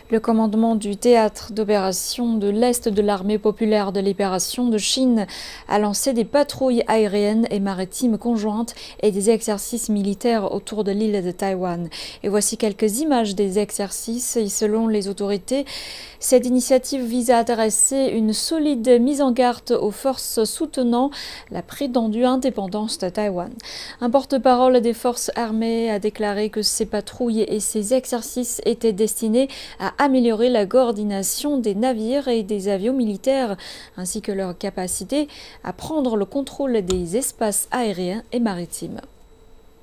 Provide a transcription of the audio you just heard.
Le commandement du théâtre d'opération de l'Est de l'Armée populaire de libération de Chine a lancé des patrouilles aériennes et maritimes conjointes et des exercices militaires autour de l'île de Taïwan. Et voici quelques images des exercices. Et selon les autorités, cette initiative vise à adresser une solide mise en garde aux forces soutenant la prétendue indépendance de Taïwan. Un porte-parole des forces armées a déclaré que ces patrouilles et ces exercices étaient destinés à améliorer la coordination des navires et des avions militaires, ainsi que leur capacité à prendre le contrôle des espaces aériens et maritimes.